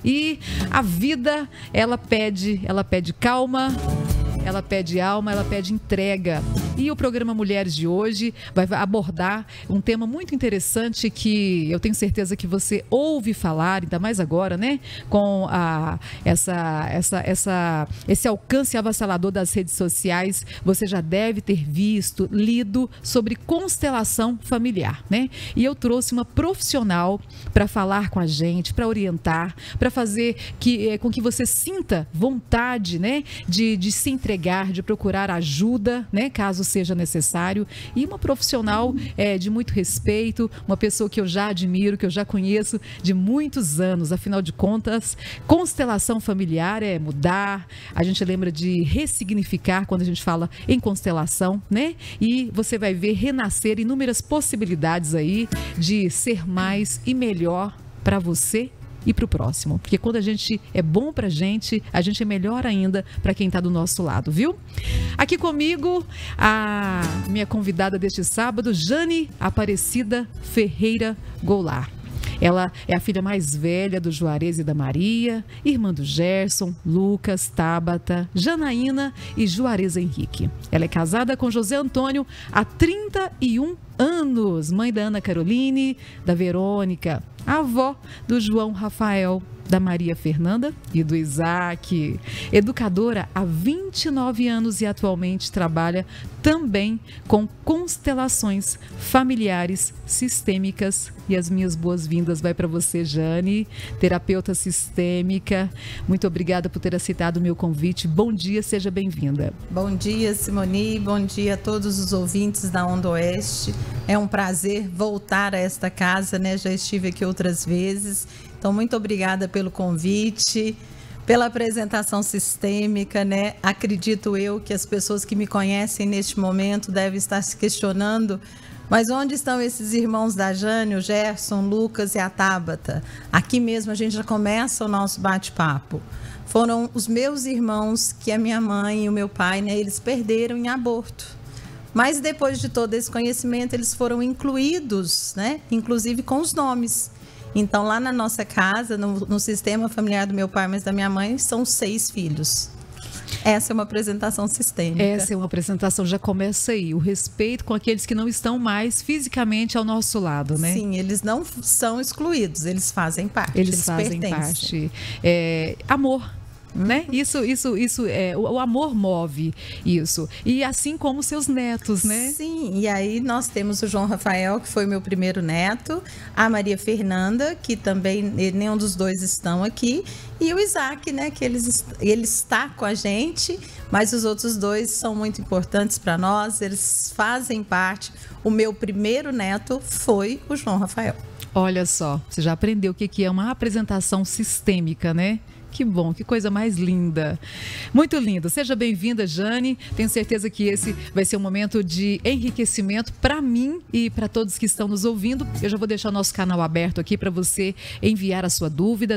E a vida, ela pede calma, ela pede alma, ela pede entrega. E o programa Mulheres de hoje vai abordar um tema muito interessante que eu tenho certeza que você ouve falar, ainda mais agora, né? Com esse alcance avassalador das redes sociais, você já deve ter visto, lido sobre constelação familiar, né? E eu trouxe uma profissional para falar com a gente, para orientar, para fazer com que você sinta vontade, né? De se entregar, de procurar ajuda, né? Caso seja necessário. E uma profissional de muito respeito, uma pessoa que eu já admiro, que eu já conheço de muitos anos. Afinal de contas, constelação familiar é mudar, a gente lembra de ressignificar quando a gente fala em constelação, né? E você vai ver renascer inúmeras possibilidades aí de ser mais e melhor para você e para o próximo, porque quando a gente é bom para a gente é melhor ainda para quem está do nosso lado, viu? Aqui comigo, a minha convidada deste sábado, Jane Aparecida Ferreira Goulart. Ela é a filha mais velha do Juarez e da Maria, irmã do Gerson, Lucas, Tabata, Janaína e Juarez Henrique. Ela é casada com José Antônio há 31 anos, mãe da Ana Caroline, da Verônica, avó do João Rafael, da Maria Fernanda e do Isaac. Educadora há 29 anos e atualmente trabalha também com constelações familiares sistêmicas. E as minhas boas-vindas vai para você, Jane, terapeuta sistêmica. Muito obrigada por ter aceitado o meu convite. Bom dia, seja bem-vinda. Bom dia, Simoni. Bom dia a todos os ouvintes da Onda Oeste. É um prazer voltar a esta casa, né? Já estive aqui outras vezes. Então, muito obrigada pelo convite, pela apresentação sistêmica, né? Acredito eu que as pessoas que me conhecem neste momento devem estar se questionando, mas onde estão esses irmãos da Jane, o Gerson, o Lucas e a Tabata? Aqui mesmo a gente já começa o nosso bate-papo. Foram os meus irmãos que a minha mãe e o meu pai, né, eles perderam em aborto. Mas depois de todo esse conhecimento, eles foram incluídos, né, inclusive com os nomes. Então, lá na nossa casa, no sistema familiar do meu pai, mas da minha mãe, são 6 filhos. Essa é uma apresentação sistêmica. Essa é uma apresentação, já começa aí, o respeito com aqueles que não estão mais fisicamente ao nosso lado, né? Sim, eles não são excluídos, eles fazem parte. Eles fazem parte. Amor. Né? Isso o amor move isso. E assim como seus netos, né? Sim, e aí nós temos o João Rafael, que foi meu primeiro neto, a Maria Fernanda, que também nenhum dos dois estão aqui, e o Isaac, né, que ele está com a gente, mas os outros dois são muito importantes para nós, eles fazem parte. O meu primeiro neto foi o João Rafael. Olha só, você já aprendeu o que é uma apresentação sistêmica, né? Que bom, que coisa mais linda. Muito lindo. Seja bem-vinda, Jane. Tenho certeza que esse vai ser um momento de enriquecimento para mim e para todos que estão nos ouvindo. Eu já vou deixar o nosso canal aberto aqui para você enviar a sua dúvida.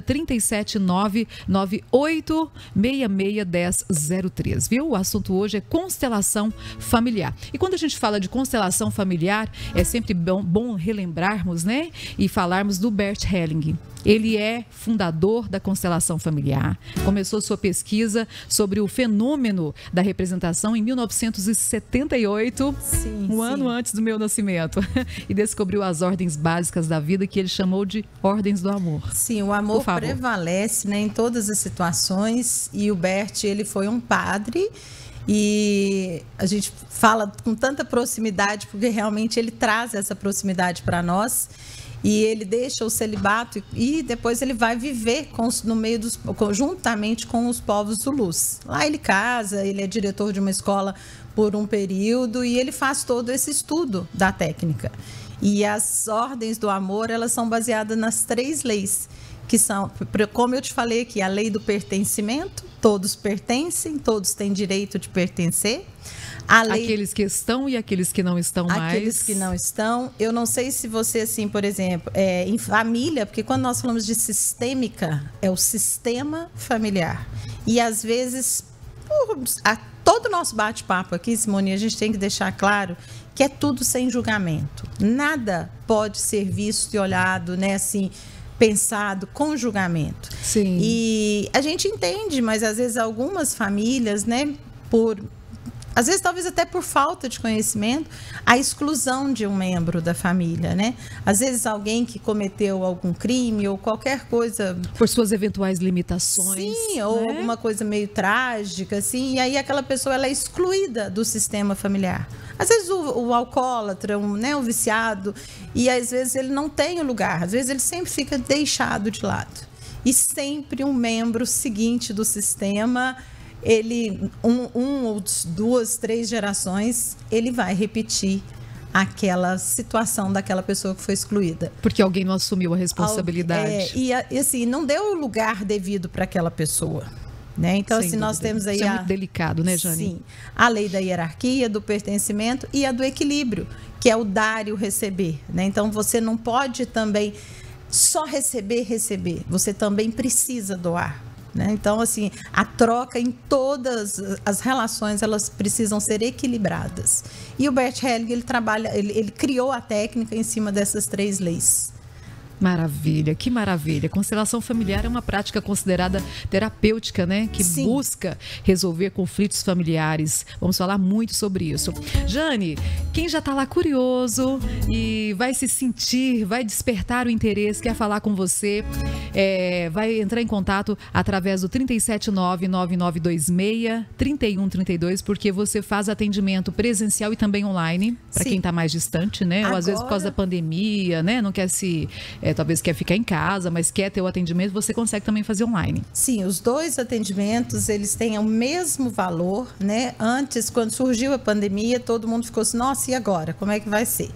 37998661003, viu? O assunto hoje é constelação familiar. E quando a gente fala de constelação familiar, é sempre bom relembrarmos, né? E falarmos do Bert Helling. Ele é fundador da constelação familiar. Começou sua pesquisa sobre o fenômeno da representação em 1978, um ano antes do meu nascimento, e descobriu as ordens básicas da vida que ele chamou de ordens do amor. Sim, o amor prevalece, né, em todas as situações, e o Bert, ele foi um padre. E a gente fala com tanta proximidade porque realmente ele traz essa proximidade para nós. E ele deixa o celibato e depois ele vai viver juntamente com os povos zulus. Lá ele casa, ele é diretor de uma escola por um período e ele faz todo esse estudo da técnica. E as ordens do amor, elas são baseadas nas 3 leis, que são, como eu te falei aqui, a lei do pertencimento, todos pertencem, todos têm direito de pertencer. Aqueles que estão e aqueles que não estão mais. Aqueles que não estão. Eu não sei se você, assim, por exemplo, em família, porque quando nós falamos de sistêmica, é o sistema familiar. E às vezes, todo o nosso bate-papo aqui, Simone, a gente tem que deixar claro que é tudo sem julgamento. Nada pode ser visto e olhado, né, assim, pensado com julgamento. Sim. E a gente entende, mas às vezes algumas famílias, né, às vezes talvez até por falta de conhecimento, a exclusão de um membro da família, né? Às vezes alguém que cometeu algum crime ou qualquer coisa... Por suas eventuais limitações. Sim, ou né? alguma coisa meio trágica, assim, e aí aquela pessoa ela é excluída do sistema familiar. Às vezes o alcoólatra, o viciado, e às vezes ele não tem o lugar, às vezes ele sempre fica deixado de lado. E sempre um membro seguinte do sistema... ele, ou duas, três gerações, ele vai repetir aquela situação daquela pessoa que foi excluída. Porque alguém não assumiu a responsabilidade. E assim, não deu o lugar devido para aquela pessoa. Né? Então, assim, nós temos aí... Isso é muito delicado, né, Jane? Sim. A lei da hierarquia, do pertencimento e a do equilíbrio, que é o dar e o receber. Né? Então, você não pode também só receber. Você também precisa doar. Né? Então, assim, a troca em todas as relações, elas precisam ser equilibradas. E o Bert Helling, ele criou a técnica em cima dessas 3 leis. Maravilha, que maravilha. Constelação familiar é uma prática considerada terapêutica, né? Que Sim. busca resolver conflitos familiares. Vamos falar muito sobre isso. Jane, quem já está lá curioso e vai se sentir, vai despertar o interesse, quer falar com você, vai entrar em contato através do 379-9926-3132, porque você faz atendimento presencial e também online, para quem está mais distante, né? Ou às vezes por causa da pandemia, né? Não quer se... talvez quer ficar em casa, mas quer ter o atendimento, você consegue também fazer online. Sim, os 2 atendimentos, eles têm o mesmo valor, né? Antes, quando surgiu a pandemia, todo mundo ficou assim, nossa, e agora? Como é que vai ser?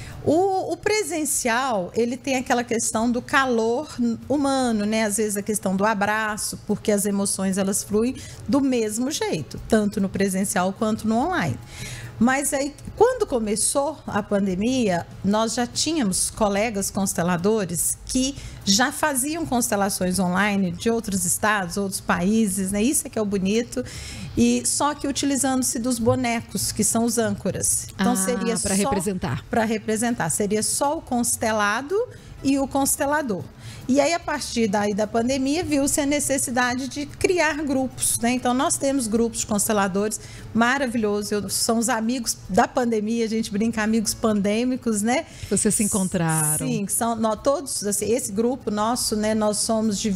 O presencial, ele tem aquela questão do calor humano, né? Às vezes a questão do abraço, porque as emoções, elas fluem do mesmo jeito, tanto no presencial quanto no online. Mas aí, quando começou a pandemia, nós já tínhamos colegas consteladores que já faziam constelações online de outros estados, outros países, né? Isso é que é o bonito. E só que utilizando-se dos bonecos, que são os âncoras. Então seria para representar. Para representar. Seria só o constelado e o constelador. E aí, a partir daí da pandemia, viu-se a necessidade de criar grupos, né? Então, nós temos grupos de consteladores maravilhosos. São os amigos da pandemia, a gente brinca, amigos pandêmicos, né? Vocês se encontraram. Sim, são todos, assim, esse grupo nosso, né? Nós somos de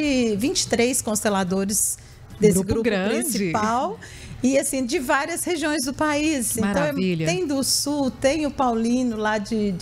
23 consteladores desse grupo principal. E, assim, de várias regiões do país. Maravilha. Então, tem do Sul, tem o Paulino lá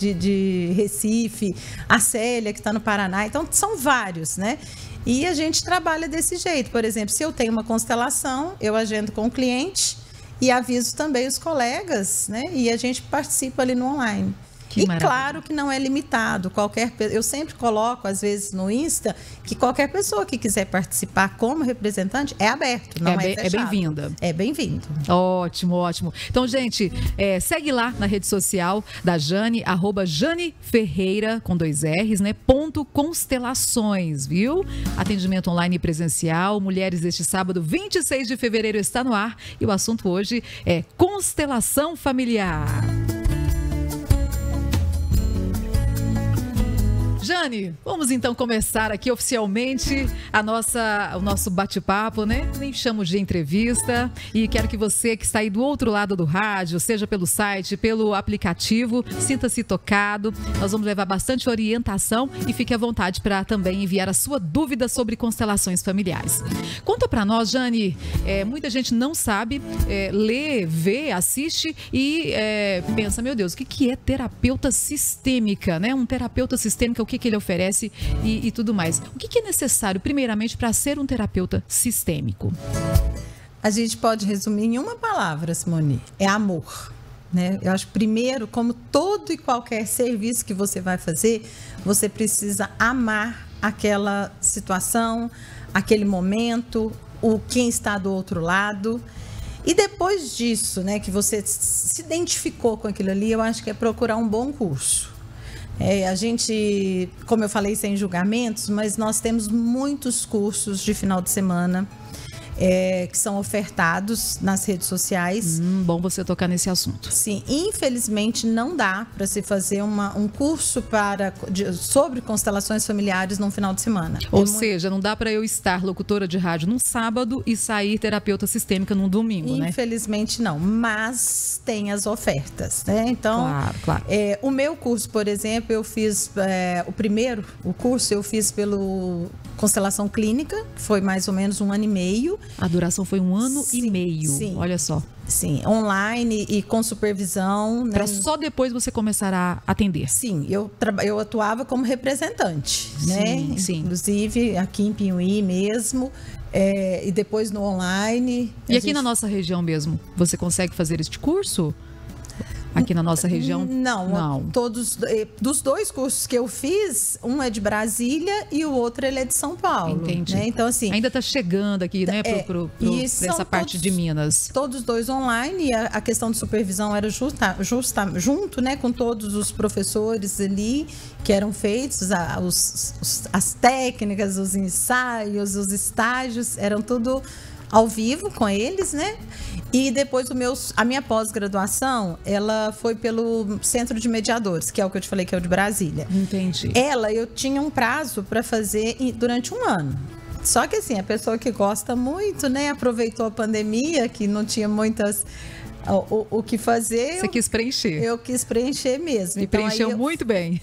de Recife, a Célia, que está no Paraná. Então, são vários, né? E a gente trabalha desse jeito. Por exemplo, se eu tenho uma constelação, eu agendo com o cliente e aviso também os colegas, né? E a gente participa ali no online. Que maravilha. Claro que não é limitado. Eu sempre coloco, às vezes, no Insta, que qualquer pessoa que quiser participar como representante é aberto, não é fechado. É bem-vinda. É bem-vindo. Ótimo, ótimo. Então, gente, segue lá na rede social da Jane, @JaneFerreira, com 2 R's, né? .constelações, viu? Atendimento online e presencial. Mulheres deste sábado, 26 de fevereiro, está no ar. E o assunto hoje é constelação familiar. Jane, vamos então começar aqui oficialmente o nosso bate-papo, né? Nem chamo de entrevista. E quero que você que está aí do outro lado do rádio, seja pelo site, pelo aplicativo, sinta-se tocado. Nós vamos levar bastante orientação e fique à vontade para também enviar a sua dúvida sobre constelações familiares. Conta para nós, Jane, muita gente não sabe, lê, vê, assiste e pensa, meu Deus, o que é terapeuta sistêmica, né? Um terapeuta sistêmico, o que ele oferece e tudo mais. O que é necessário, primeiramente, para ser um terapeuta sistêmico? A gente pode resumir em uma palavra, Simone, é amor. Né? Eu acho que primeiro, como todo e qualquer serviço que você vai fazer, você precisa amar aquela situação, aquele momento, quem está do outro lado. E depois disso, né, que você se identificou com aquilo ali, eu acho que é procurar um bom curso. A gente, como eu falei, sem julgamentos, mas nós temos muitos cursos de final de semana. que são ofertados nas redes sociais. Bom você tocar nesse assunto. Sim, infelizmente não dá para se fazer um curso sobre constelações familiares num final de semana. Ou seja, não dá para eu estar locutora de rádio num sábado e sair terapeuta sistêmica num domingo, né? Infelizmente não, mas tem as ofertas, né? Então, claro. O meu curso, por exemplo, eu fiz o curso eu fiz pelo Constelação Clínica, que foi mais ou menos 1 ano e meio. A duração foi 1 ano e meio, sim. Olha só. Sim, online e com supervisão. Para só depois você começar a atender. Sim, eu atuava como representante, né? Sim. Inclusive aqui em Pinhuí mesmo, e depois no online. E aqui na nossa região mesmo, você consegue fazer este curso? Aqui na nossa região? Não. Todos dos 2 cursos que eu fiz, um é de Brasília e o outro ele é de São Paulo. Entendi. Né? Então, assim, ainda está chegando aqui, né, para essa parte de Minas. Todos 2 online, e a questão de supervisão era junto, né, com todos os professores ali que eram feitos, as técnicas, os ensaios, os estágios, eram tudo ao vivo com eles, né? E depois a minha pós-graduação, ela foi pelo Centro de Mediadores, que é o que eu te falei que é o de Brasília. Entendi. Eu tinha um prazo para fazer durante 1 ano. Só que assim, a pessoa que gosta muito, né, aproveitou a pandemia, que não tinha muitas o que fazer. Você quis preencher. Eu quis preencher mesmo. E então, preencheu muito bem.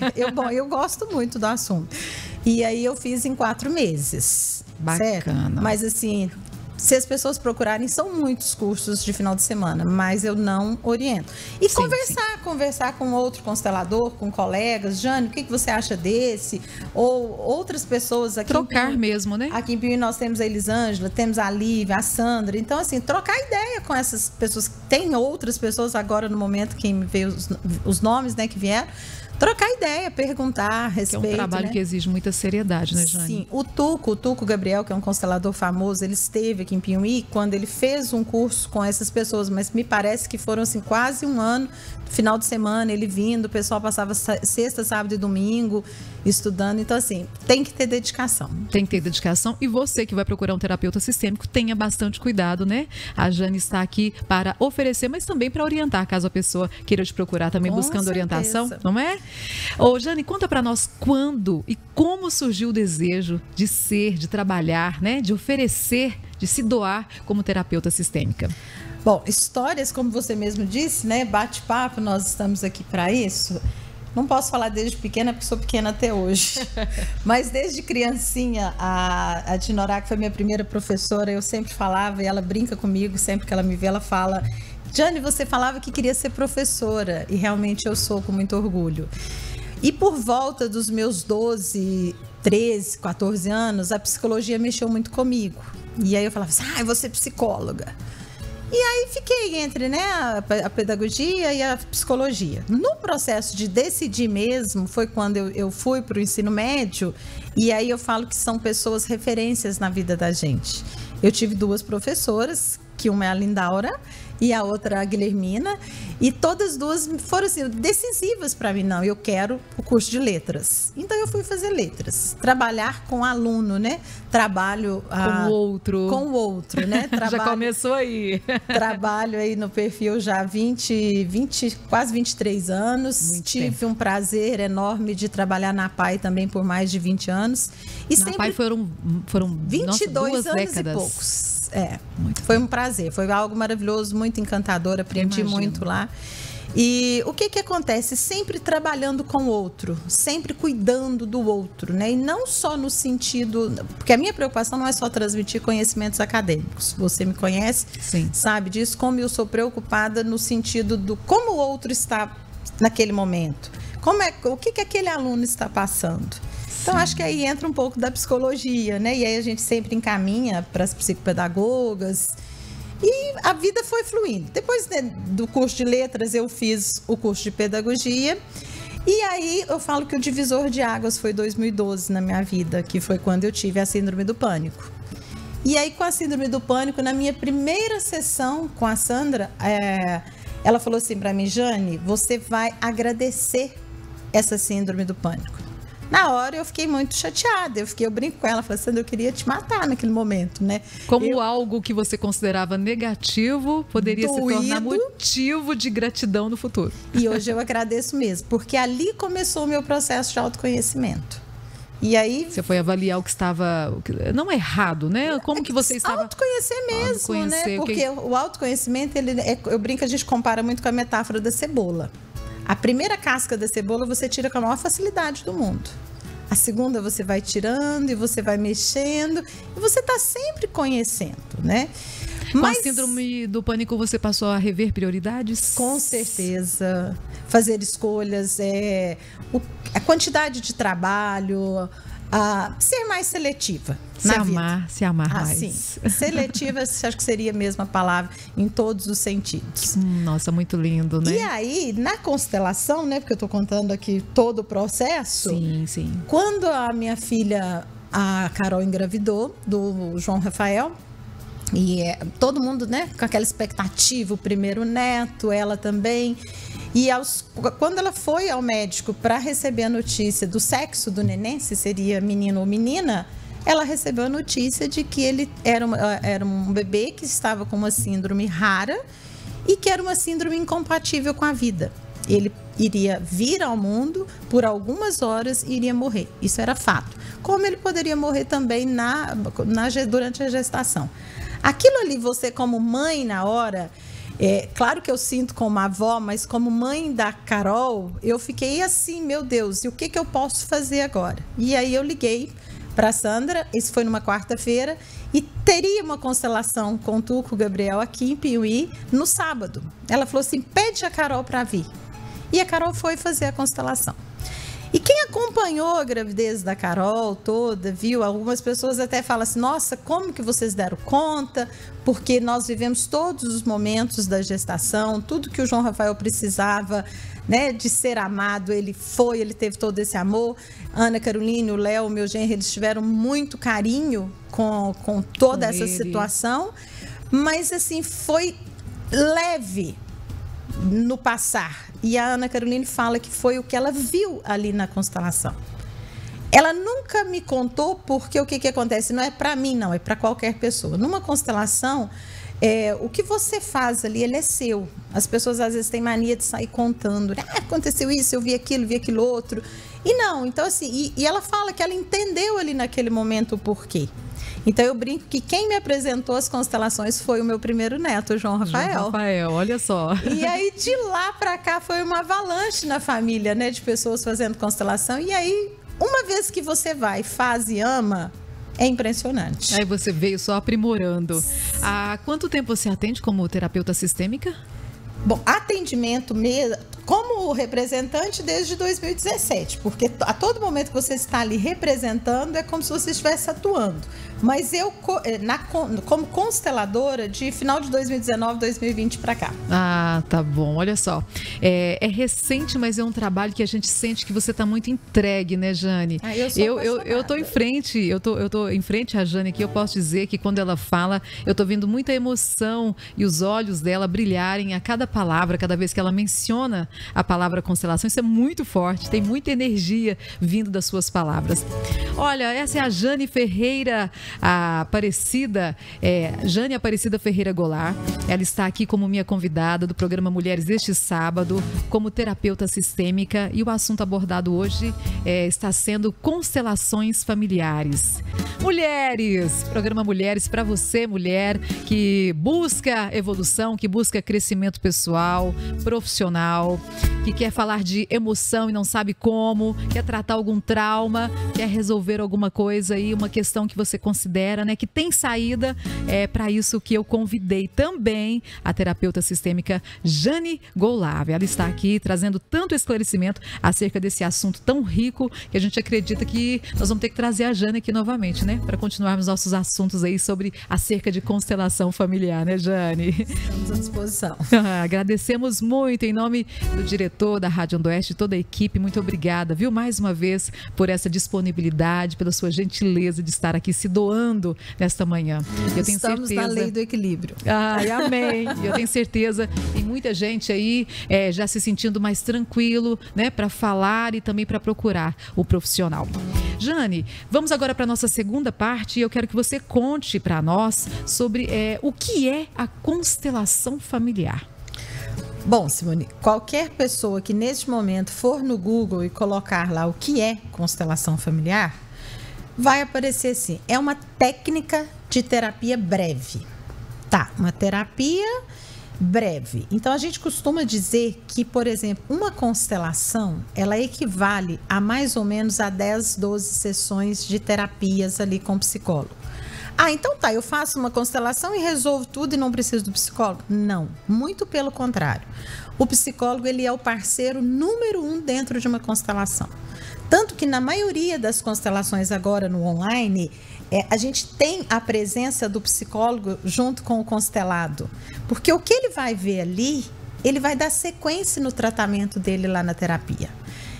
Eu gosto muito do assunto. E aí eu fiz em 4 meses. Bacana. Certo? Mas assim, se as pessoas procurarem, são muitos cursos de final de semana, mas eu não oriento. E conversar com outro constelador, com colegas. Jane, o que você acha desse? Ou outras pessoas aqui. Trocar mesmo, né? Aqui em Pinhuí nós temos a Elisângela, temos a Lívia, a Sandra. Então, assim, trocar ideia com essas pessoas. Tem outras pessoas agora no momento, quem me veio os nomes, né, que vieram. Trocar ideia, perguntar, respeito. Que é um trabalho, né? Que exige muita seriedade, né, Jane? Sim, o Tuco Gabriel, que é um constelador famoso, ele esteve aqui em Pinhuí quando ele fez um curso com essas pessoas, mas me parece que foram assim, quase 1 ano, final de semana, ele vindo, o pessoal passava sexta, sábado e domingo estudando. Então, assim, tem que ter dedicação. Tem que ter dedicação. E você que vai procurar um terapeuta sistêmico, tenha bastante cuidado, né? A Jane está aqui para oferecer, mas também para orientar, caso a pessoa queira te procurar também buscando orientação, não é? Ô, Jane, conta para nós quando e como surgiu o desejo de ser, de trabalhar, né? De oferecer, de se doar como terapeuta sistêmica. Bom, histórias, como você mesmo disse, né? Bate-papo, nós estamos aqui para isso. Não posso falar desde pequena, porque sou pequena até hoje. Mas desde criancinha, a Dinorá, que foi minha primeira professora, eu sempre falava, e ela brinca comigo, sempre que ela me vê, ela fala: Jane, você falava que queria ser professora, e realmente eu sou, com muito orgulho. E por volta dos meus 12, 13, 14 anos, a psicologia mexeu muito comigo. E aí eu falava assim: eu vou ser psicóloga. E aí fiquei entre, né, a pedagogia e a psicologia. No processo de decidir mesmo, foi quando eu fui para o ensino médio, e aí eu falo que são pessoas referências na vida da gente. Eu tive 2 professoras, que uma é a Lindaura e a outra a Guilhermina, e todas 2 foram assim, decisivas para mim. Não, eu quero o curso de letras. Então eu fui fazer letras, trabalhar com aluno, né? Trabalho com o outro, né? Já começou aí. Trabalho aí no perfil já há 20, quase 23 anos. Muito Tive tempo. Um prazer enorme de trabalhar na PAI também por mais de 20 anos. E na PAI foram 22 2 anos décadas. E poucos. Foi um prazer, foi algo maravilhoso, muito encantador, aprendi muito lá. E o que acontece? Sempre trabalhando com o outro, sempre cuidando do outro, né? E não só no sentido... Porque a minha preocupação não é só transmitir conhecimentos acadêmicos. Você me conhece, sim, sabe disso, como eu sou preocupada no sentido do como o outro está naquele momento. O que aquele aluno está passando. Então, acho que aí entra um pouco da psicologia, né? E aí a gente sempre encaminha para as psicopedagogas. E a vida foi fluindo. Depois, né, do curso de letras, eu fiz o curso de pedagogia. E aí eu falo que o divisor de águas foi 2012 na minha vida, que foi quando eu tive a síndrome do pânico. E aí, com a síndrome do pânico, na minha primeira sessão com a Sandra, ela falou assim para mim: Jane, você vai agradecer essa síndrome do pânico. Na hora eu fiquei muito chateada, eu brinco com ela, falei, Sandra, eu queria te matar naquele momento, né? Como algo que você considerava negativo poderia se tornar motivo de gratidão no futuro. E hoje eu agradeço mesmo, porque ali começou o meu processo de autoconhecimento. E aí você foi avaliar o que estava não errado, né? Como que você estava autoconhecer mesmo, né? Porque o autoconhecimento, eu brinco, a gente compara muito com a metáfora da cebola. A primeira casca da cebola você tira com a maior facilidade do mundo. A segunda você vai tirando e você vai mexendo e você está sempre conhecendo, né? Com a síndrome do pânico você passou a rever prioridades? Com certeza. Fazer escolhas, a quantidade de trabalho, ser mais seletiva. Se amar mais. Sim. Seletiva, acho que seria a mesma palavra em todos os sentidos. Nossa, muito lindo, né? E aí, na constelação, né? Porque eu estou contando aqui todo o processo. Sim. Quando a minha filha, a Carol, engravidou do João Rafael, e todo mundo, né? Com aquela expectativa, o primeiro neto, ela também. E quando ela foi ao médico para receber a notícia do sexo do neném, se seria menino ou menina, ela recebeu a notícia de que ele era um bebê que estava com uma síndrome rara e que era uma síndrome incompatível com a vida. Ele iria vir ao mundo por algumas horas e iria morrer. Isso era fato. Como ele poderia morrer também durante a gestação. Aquilo ali, você como mãe na hora... claro que eu sinto como avó, mas como mãe da Carol, eu fiquei assim, meu Deus, e o que eu posso fazer agora? E aí eu liguei para a Sandra, isso foi numa quarta-feira, e teria uma constelação com o Tuco Gabriel aqui em Piuí no sábado. Ela falou assim, pede a Carol para vir. E a Carol foi fazer a constelação. E quem acompanhou a gravidez da Carol toda, viu, algumas pessoas até falam assim, nossa, como que vocês deram conta? Porque nós vivemos todos os momentos da gestação, tudo que o João Rafael precisava, né, de ser amado, ele teve todo esse amor. Ana Carolina, o Léo, meu genro, eles tiveram muito carinho com toda essa situação, mas assim, foi leve no passar. E a Ana Carolina fala que foi o que ela viu ali na constelação. Ela nunca me contou porque o que acontece, não é para mim não, é para qualquer pessoa. Numa constelação, o que você faz ali, ele é seu. As pessoas às vezes têm mania de sair contando, aconteceu isso, eu vi aquilo outro. E não, então assim, e ela fala que ela entendeu ali naquele momento o porquê. Então eu brinco que quem me apresentou as constelações foi o meu primeiro neto, o João Rafael. João Rafael, olha só. E aí de lá para cá foi uma avalanche na família, né, de pessoas fazendo constelação. E aí, uma vez que você vai, faz e ama, é impressionante. Aí você veio só aprimorando. Há quanto tempo você atende como terapeuta sistêmica? Bom, atendimento mesmo, como representante desde 2017, porque a todo momento que você está ali representando é como se você estivesse atuando. Mas eu, como consteladora, de final de 2019, 2020 para cá. Ah, tá bom. Olha só. É recente, mas é um trabalho que a gente sente que você está muito entregue, né, Jane? Eu tô em frente, eu tô em frente à Jane aqui. Eu posso dizer que quando ela fala, eu tô vendo muita emoção e os olhos dela brilharem a cada palavra, cada vez que ela menciona a palavra constelação. Isso é muito forte, tem muita energia vindo das suas palavras. Olha, essa é a Jane Ferreira, a Aparecida, Jane Aparecida Ferreira Goulart. Ela está aqui como minha convidada do programa Mulheres deste sábado, como terapeuta sistêmica, e o assunto abordado hoje está sendo constelações familiares. Mulheres, programa Mulheres para você, mulher que busca evolução, que busca crescimento pessoal, profissional, que quer falar de emoção e não sabe como, quer tratar algum trauma, quer resolver alguma coisa aí, uma questão que você considera, né, que tem saída. É para isso que eu convidei também a terapeuta sistêmica Jane Goulart. Ela está aqui trazendo tanto esclarecimento acerca desse assunto tão rico que a gente acredita que nós vamos ter que trazer a Jane aqui novamente, né, para continuarmos nossos assuntos aí sobre acerca de constelação familiar, né, Jane? Estamos à disposição. Agradecemos muito em nome do diretor da Rádio Ondoeste, toda a equipe. Muito obrigada, viu, mais uma vez por essa disponibilidade, pela sua gentileza de estar aqui se doando ecoando nesta manhã. Eu tenho Estamos certeza... na lei do equilíbrio. Ai, amém. Eu tenho certeza, tem muita gente aí já se sentindo mais tranquilo, né, para falar e também para procurar o profissional. Jane, vamos agora para a nossa segunda parte e eu quero que você conte para nós sobre o que é a constelação familiar. Bom, Simone, qualquer pessoa que neste momento for no Google e colocar lá o que é constelação familiar, vai aparecer assim, é uma técnica de terapia breve. Tá, uma terapia breve. Então, a gente costuma dizer que, por exemplo, uma constelação, ela equivale a mais ou menos a 10, 12 sessões de terapias ali com o psicólogo. Ah, então tá, eu faço uma constelação e resolvo tudo e não preciso do psicólogo? Não, muito pelo contrário. O psicólogo, ele é o parceiro número 1 dentro de uma constelação. Tanto que na maioria das constelações agora no online, a gente tem a presença do psicólogo junto com o constelado. Porque o que ele vai ver ali, ele vai dar sequência no tratamento dele lá na terapia.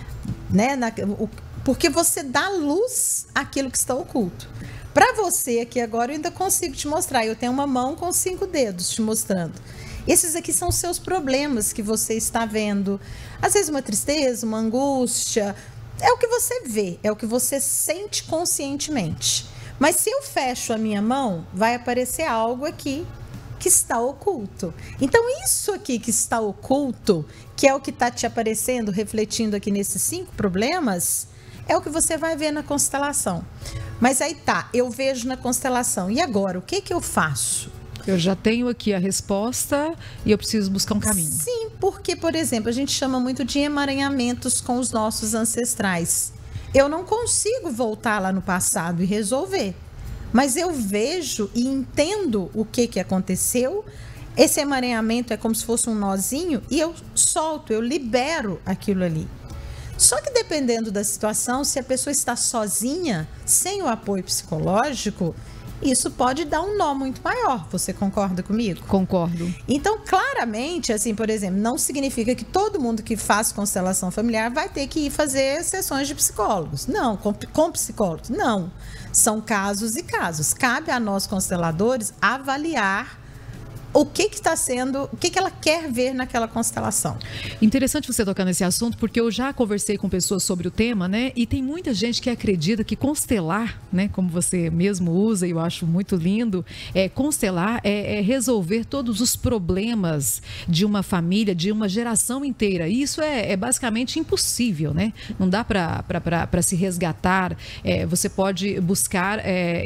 Né? Porque você dá luz àquilo que está oculto. Para você aqui agora, eu ainda consigo te mostrar. Eu tenho uma mão com 5 dedos te mostrando. Esses aqui são os seus problemas que você está vendo. Às vezes uma tristeza, uma angústia. É o que você vê, é o que você sente conscientemente. Mas se eu fecho a minha mão, vai aparecer algo aqui que está oculto. Então, isso aqui que está oculto, que é o que está te aparecendo, refletindo aqui nesses 5 problemas, é o que você vai ver na constelação. Mas aí tá, eu vejo na constelação. E agora, o que eu faço? Eu já tenho aqui a resposta e eu preciso buscar um caminho. Sim, porque, por exemplo, a gente chama muito de emaranhamentos com os nossos ancestrais. Eu não consigo voltar lá no passado e resolver. Mas eu vejo e entendo o que aconteceu. Esse emaranhamento é como se fosse um nozinho e eu solto, eu libero aquilo ali. Só que dependendo da situação, se a pessoa está sozinha, sem o apoio psicológico, isso pode dar um nó muito maior. Você concorda comigo? Concordo. Então, claramente, assim, por exemplo, não significa que todo mundo que faz constelação familiar vai ter que ir fazer sessões de psicólogos. Não, com psicólogos. Não. São casos e casos. Cabe a nós, consteladores, avaliar o que está sendo, o que ela quer ver naquela constelação. Interessante você tocar nesse assunto, porque eu já conversei com pessoas sobre o tema, né? E tem muita gente que acredita que constelar, né? Como você mesmo usa, e eu acho muito lindo, constelar é resolver todos os problemas de uma família, de uma geração inteira. E isso é basicamente impossível, né? Não dá para se resgatar. Você pode buscar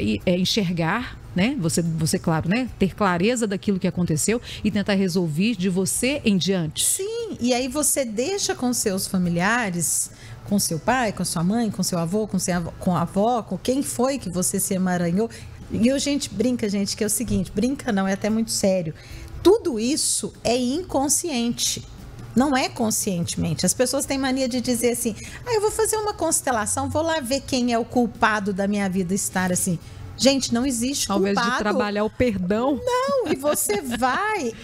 enxergar, né? Você, claro, né? Ter clareza daquilo que aconteceu e tentar resolver de você em diante. Sim, e aí você deixa com seus familiares, com seu pai, com sua mãe, com seu avô, com a avó, com quem foi que você se emaranhou. E a gente brinca, gente, que é o seguinte, brinca não, é até muito sério. Tudo isso é inconsciente. Não é conscientemente. As pessoas têm mania de dizer assim, eu vou fazer uma constelação, vou lá ver quem é o culpado da minha vida estar assim. Gente, não existe culpado. Ao invés de trabalhar o perdão. Não, e você vai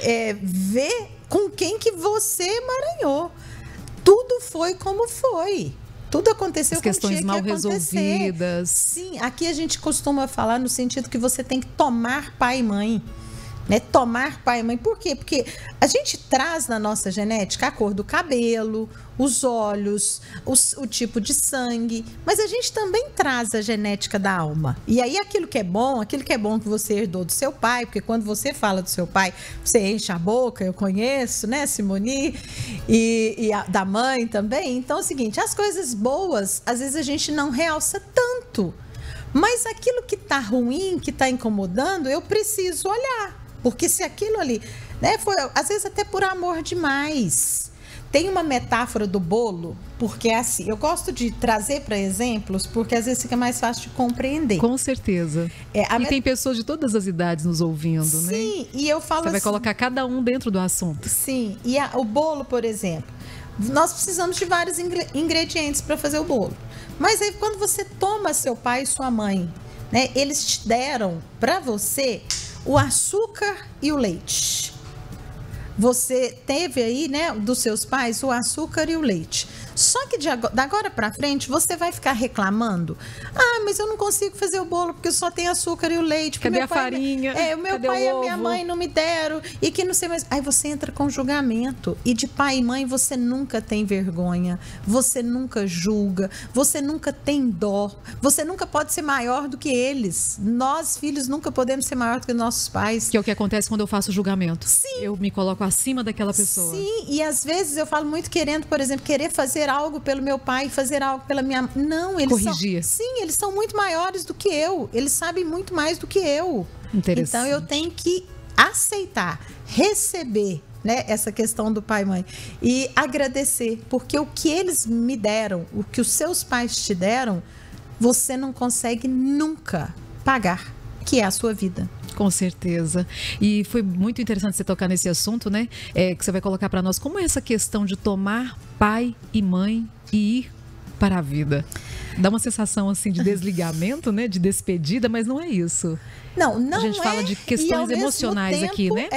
ver com quem que você emaranhou. Tudo foi como foi. Tudo aconteceu como tinha que acontecer. As questões mal resolvidas. Sim, aqui a gente costuma falar no sentido que você tem que tomar pai e mãe. Né? Tomar pai e mãe. Por quê? Porque a gente traz na nossa genética a cor do cabelo, os olhos, o tipo de sangue, mas a gente também traz a genética da alma. E aí aquilo que é bom que você herdou do seu pai, porque quando você fala do seu pai, você enche a boca, eu conheço, né, Simone? E da mãe também. Então é o seguinte, as coisas boas, às vezes a gente não realça tanto. Mas aquilo que tá ruim, que tá incomodando, eu preciso olhar. Porque se aquilo ali, né, foi às vezes até por amor demais. Tem uma metáfora do bolo, porque é assim, eu gosto de trazer para exemplos, porque às vezes fica mais fácil de compreender. Com certeza. E tem pessoas de todas as idades nos ouvindo, né? Sim, e eu falo Você vai colocar cada um dentro do assunto. Sim, e o bolo, por exemplo, nós precisamos de vários ingredientes para fazer o bolo. Mas aí quando você toma seu pai e sua mãe, né, eles te deram para você o açúcar e o leite. Você teve aí, né, dos seus pais, o açúcar e o leite. Só que da agora para frente, você vai ficar reclamando. Ah, mas eu não consigo fazer o bolo porque só tem açúcar e o leite. Cadê a farinha? O meu pai e a minha mãe não me deram. E que não sei mais. Aí você entra com julgamento. E de pai e mãe, você nunca tem vergonha. Você nunca julga. Você nunca tem dó. Você nunca pode ser maior do que eles. Nós, filhos, nunca podemos ser maior do que nossos pais. Que é o que acontece quando eu faço julgamento. Sim. Eu me coloco acima daquela pessoa. Sim, e às vezes eu falo muito querendo, por exemplo, querer fazer algo pelo meu pai, fazer algo pela minha mãe. Não, eles corrigir. Sim, eles são muito maiores do que eu. Eles sabem muito mais do que eu. Interessante. Então eu tenho que aceitar, receber, né, essa questão do pai e mãe e agradecer, porque o que eles me deram, o que os seus pais te deram, você não consegue nunca pagar, que é a sua vida. Com certeza. E foi muito interessante você tocar nesse assunto, né? Que você vai colocar para nós. Como é essa questão de tomar pai e mãe e ir para a vida? Dá uma sensação assim de desligamento, né? De despedida, mas não é isso. Não a gente fala de questões emocionais aqui, né?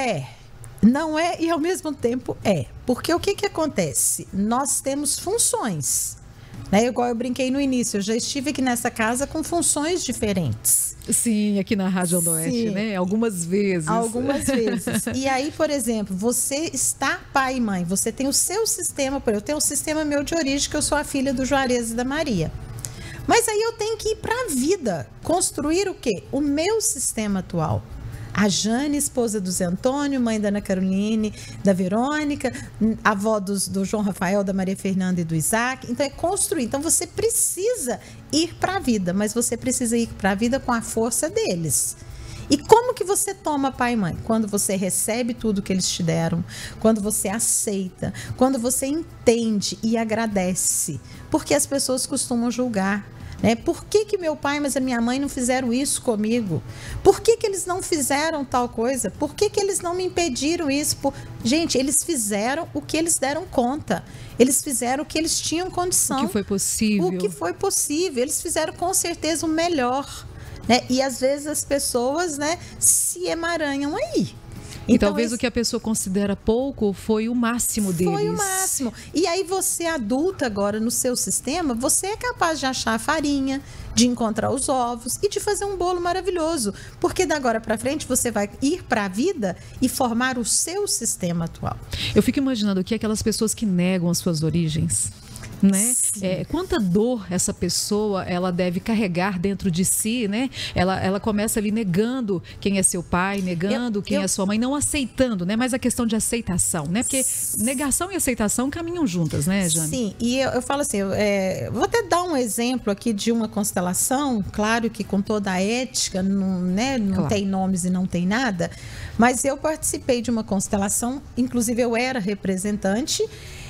Não é, e ao mesmo tempo é. Porque o que acontece? Nós temos funções. Né? Igual eu brinquei no início, eu já estive aqui nessa casa com funções diferentes. Sim, aqui na Rádio Noroeste, né? Algumas vezes. Algumas vezes. E aí, por exemplo, você está pai e mãe, você tem o seu sistema, eu tenho o sistema meu de origem, que eu sou a filha do Juarez e da Maria. Mas aí eu tenho que ir para a vida, construir o quê? O meu sistema atual. A Jane, esposa do Zé Antônio, mãe da Ana Caroline, da Verônica, avó do João Rafael, da Maria Fernanda e do Isaac. Então é construir. Então você precisa ir para a vida, mas você precisa ir para a vida com a força deles. E como que você toma pai e mãe? Quando você recebe tudo que eles te deram, quando você aceita, quando você entende e agradece. Porque as pessoas costumam julgar. Por que meu pai, mas a minha mãe não fizeram isso comigo? Por que eles não fizeram tal coisa? Por que eles não me impediram isso? Gente, eles fizeram o que eles deram conta. Eles fizeram o que eles tinham condição. O que foi possível. O que foi possível. Eles fizeram com certeza o melhor. E às vezes as pessoas se emaranham aí. E talvez o que a pessoa considera pouco foi o máximo deles. Foi o máximo. E aí você, adulta agora no seu sistema, você é capaz de achar a farinha, de encontrar os ovos e de fazer um bolo maravilhoso. Porque da agora para frente você vai ir para a vida e formar o seu sistema atual. Eu fico imaginando o que aquelas pessoas que negam as suas origens. Né? Quanta dor essa pessoa ela deve carregar dentro de si, né? Ela começa ali negando quem é seu pai, negando quem é sua mãe, não aceitando, né? Mas a questão de aceitação, né? Porque negação e aceitação caminham juntas, né, Jane? Sim, e eu falo assim, vou até dar um exemplo aqui de uma constelação, claro que com toda a ética, não tem nomes e não tem nada, mas eu participei de uma constelação, inclusive eu era representante.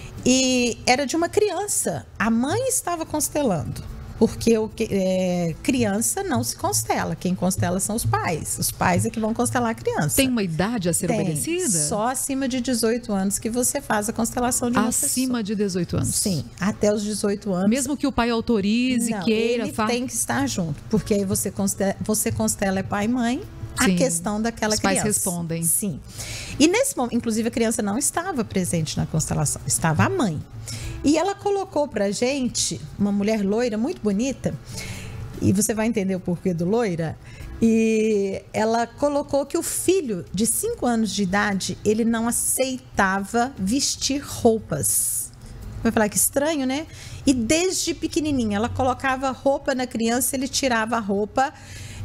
E era de uma criança. A mãe estava constelando. Porque criança não se constela. Quem constela são os pais. Os pais é que vão constelar a criança. Tem uma idade a ser obedecida? Só acima de 18 anos que você faz a constelação de uma pessoa. Acima de 18 anos? Sim, até os 18 anos. Mesmo que o pai autorize, queira... Ele tem que estar junto. Porque aí você constela é pai e mãe. Sim, a questão daquela criança. Os pais respondem. Sim. E nesse momento, inclusive, a criança não estava presente na constelação, estava a mãe. E ela colocou pra gente, uma mulher loira, muito bonita, e você vai entender o porquê do loira, e ela colocou que o filho de 5 anos de idade, ele não aceitava vestir roupas. Vai falar que estranho, né? E desde pequenininha, ela colocava roupa na criança, ele tirava a roupa,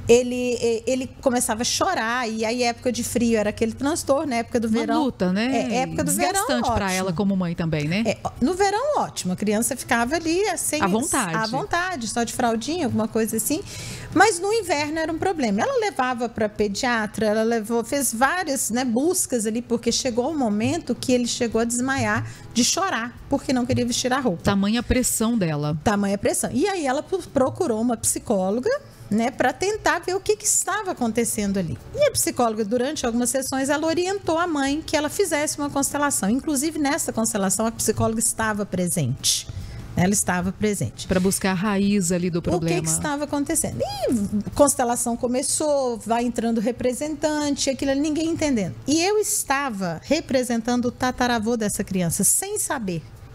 ele começava a chorar, e aí época de frio era aquele transtorno, época do verão. Uma luta, né? Época do verão, desgastante para ela como mãe também, né? No verão, ótimo. A criança ficava ali assim, à vontade. À vontade, só de fraldinha, alguma coisa assim. Mas no inverno era um problema. Ela levava para pediatra, fez várias buscas ali, porque chegou um momento que ele chegou a desmaiar de chorar, porque não queria vestir a roupa. Tamanha pressão dela. Tamanha pressão. E aí ela procurou uma psicóloga, para tentar ver o que estava acontecendo ali. E a psicóloga, durante algumas sessões, ela orientou a mãe que ela fizesse uma constelação. Inclusive, nessa constelação, a psicóloga estava presente. Ela estava presente. Para buscar a raiz ali do problema. O que estava acontecendo? E a constelação começou, vai entrando representante, aquilo ali, ninguém entendendo. E eu estava representando o tataravô dessa criança, sem saber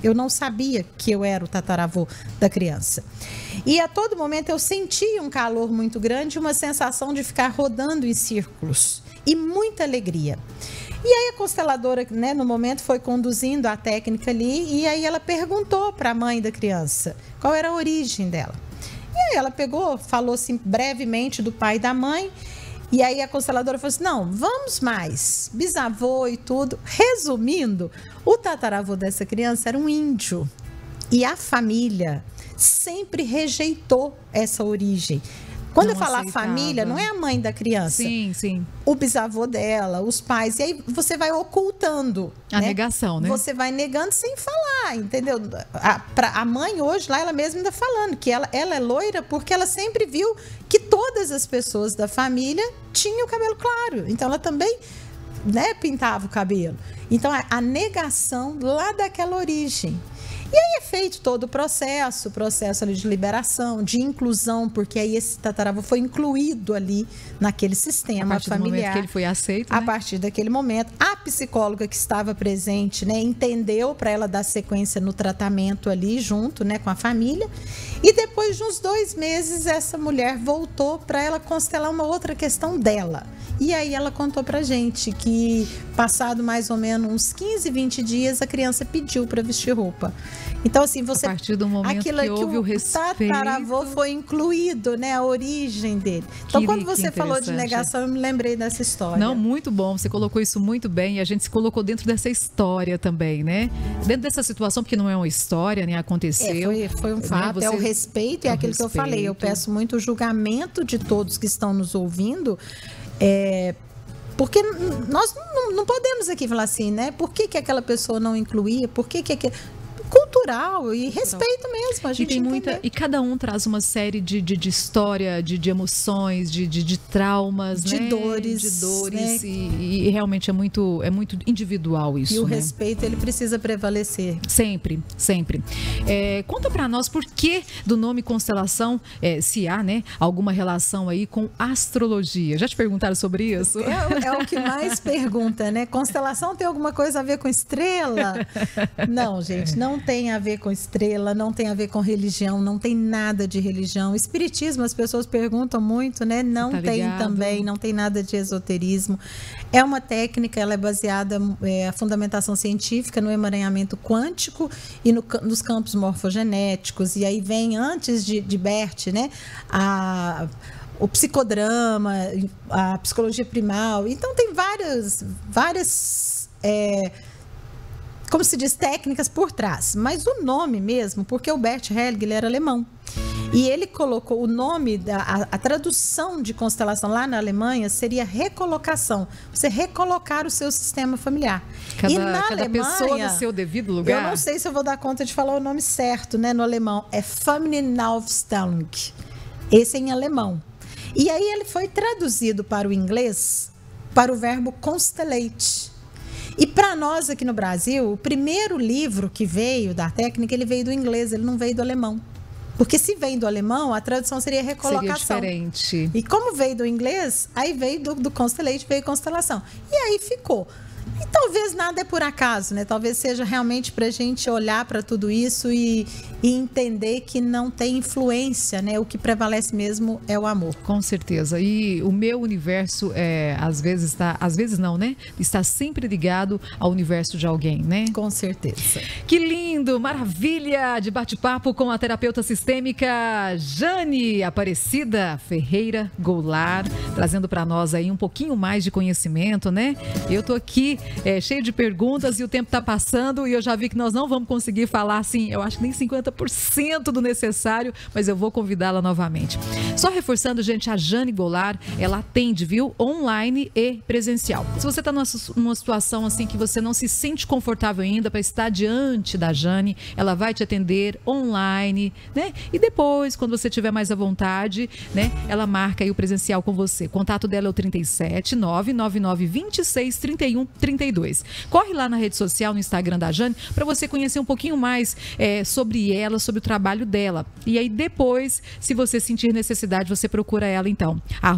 Eu não sabia que eu era o tataravô da criança. E a todo momento eu sentia um calor muito grande, uma sensação de ficar rodando em círculos e muita alegria. E aí a consteladora, né, no momento foi conduzindo a técnica ali, e aí ela perguntou para a mãe da criança qual era a origem dela. E aí ela pegou, falou assim brevemente do pai e da mãe, e aí a consteladora falou assim, não, vamos mais, bisavô e tudo. Resumindo, o tataravô dessa criança era um índio, e a família sempre rejeitou essa origem. Quando eu falar família, não é a mãe da criança. Sim, sim. O bisavô dela, os pais. E aí você vai ocultando. A negação, né? Você vai negando sem falar, entendeu? A mãe hoje lá, ela mesma ainda falando que ela é loira porque ela sempre viu que todas as pessoas da família tinham o cabelo claro. Então ela também, né, pintava o cabelo. Então a negação lá daquela origem. E aí é feito todo o processo ali de liberação, de inclusão, porque aí esse tataravô foi incluído ali naquele sistema familiar. A partir do momento que ele foi aceito, né? A partir daquele momento, a psicóloga que estava presente, né, entendeu para ela dar sequência no tratamento ali junto, né, com a família. E depois de uns 2 meses, essa mulher voltou para ela constelar uma outra questão dela. E aí ela contou pra gente que, passado mais ou menos uns 15, 20 dias, a criança pediu para vestir roupa. Então, assim, você... A partir do momento que houve o respeito... O tataravô foi incluído, né? A origem dele. Então, quando você falou de negação, eu me lembrei dessa história. Não, muito bom. Você colocou isso muito bem. E a gente se colocou dentro dessa história também, né? Dentro dessa situação, porque não é uma história, né? Aconteceu. Foi um fato. Né? É o respeito, é aquilo que eu falei. Eu peço muito o julgamento de todos que estão nos ouvindo. Porque nós não podemos aqui falar assim, né? Por que aquela pessoa não incluía? Por que cultural e respeito mesmo, a gente tem muita, e cada um traz uma série de história, de emoções, de traumas, de né? dores, de dores, né? e realmente é muito individual isso. E o né? respeito, ele precisa prevalecer. Sempre, sempre. Conta pra nós por que do nome constelação, se há, né, alguma relação aí com astrologia. Já te perguntaram sobre isso? É o que mais pergunta, né? Constelação tem alguma coisa a ver com estrela? Não, gente, não tem a ver com estrela, não tem a ver com religião, não tem nada de religião. Espiritismo, as pessoas perguntam muito, né? Não tem também, não tem nada de esoterismo. É uma técnica, ela é baseada, a fundamentação científica no emaranhamento quântico e nos campos morfogenéticos. E aí vem, antes de Bert, né? O psicodrama, a psicologia primal. Então, tem várias como se diz, técnicas por trás. Mas o nome mesmo, porque o Bert Hellinger, ele era alemão. E ele colocou o nome, a tradução de constelação lá na Alemanha seria recolocação. Você recolocar o seu sistema familiar. Cada pessoa no seu devido lugar. Eu não sei se eu vou dar conta de falar o nome certo, né, no alemão. É Familienaufstellung. Esse é em alemão. E aí ele foi traduzido para o inglês, para o verbo constellate. E para nós aqui no Brasil, o primeiro livro que veio da técnica, ele veio do inglês, ele não veio do alemão. Porque se vem do alemão, a tradução seria recolocação. Seria diferente. E como veio do inglês, aí veio do constellate, veio constelação. E aí ficou. E talvez nada é por acaso, né? Talvez seja realmente para a gente olhar para tudo isso e entender que não tem influência, né? O que prevalece mesmo é o amor. Com certeza. E o meu universo, às vezes não, né? Está sempre ligado ao universo de alguém, né? Com certeza. Que lindo, maravilha de bate-papo com a terapeuta sistêmica Jane Aparecida Ferreira Goulart, trazendo para nós aí um pouquinho mais de conhecimento, né? Eu tô aqui cheio de perguntas e o tempo está passando e eu já vi que nós não vamos conseguir falar assim, eu acho que nem 50% do necessário, mas eu vou convidá-la novamente. Só reforçando, gente, a Jane Goulart, ela atende, viu? Online e presencial. Se você está numa situação assim que você não se sente confortável ainda para estar diante da Jane, ela vai te atender online, né? E depois, quando você tiver mais à vontade, né? Ela marca aí o presencial com você. O contato dela é o 37 999 26 31 32. Corre lá na rede social, no Instagram da Jane, para você conhecer um pouquinho mais sobre ela, sobre o trabalho dela. E aí depois, se você sentir necessidade, você procura ela então.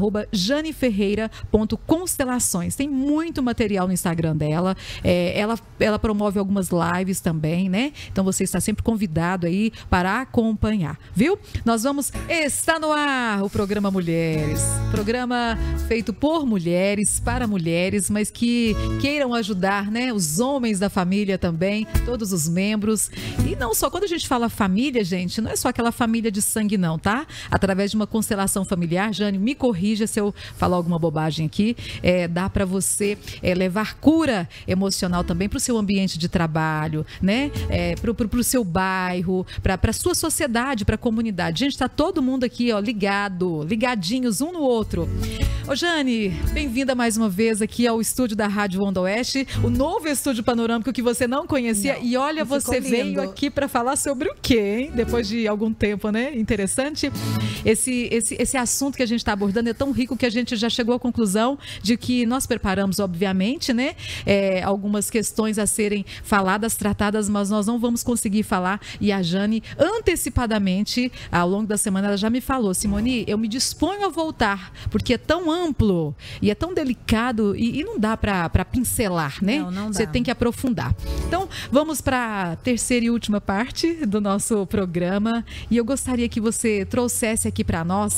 @janeferreira.constelações. Tem muito material no Instagram dela. Ela promove algumas lives também, né? Então você está sempre convidado aí para acompanhar, viu? Nós vamos estar no ar o programa Mulheres. Programa feito por mulheres, para mulheres, mas que queiram ajudar, né? Os homens da família também, todos os membros. E não só, quando a gente fala família, gente, não é só aquela família de sangue não, tá? Através de uma constelação familiar, Jane, me corrija se eu falar alguma bobagem aqui, dá para você levar cura emocional também para o seu ambiente de trabalho, né? Para o seu bairro, para a sua sociedade, para a comunidade. Gente, está todo mundo aqui, ó, ligadinhos um no outro. Ô Jane, bem-vinda mais uma vez aqui ao estúdio da Rádio Onda Oeste, o novo estúdio panorâmico que você não conhecia. E olha, você veio aqui para falar sobre o quê, hein? Depois de algum tempo, né? Interessante. Esse assunto que a gente está abordando é tão rico que a gente já chegou à conclusão de que nós preparamos, obviamente, né? Algumas questões a serem faladas, tratadas, mas nós não vamos conseguir falar. E a Jane, antecipadamente, ao longo da semana, ela já me falou: Simone, eu me disponho a voltar, porque é tão amplo e é tão delicado e não dá para pincelar, né? Não dá. Você tem que aprofundar. Então, vamos para a terceira e última parte do nosso programa. E eu gostaria que você trouxesse aqui para nós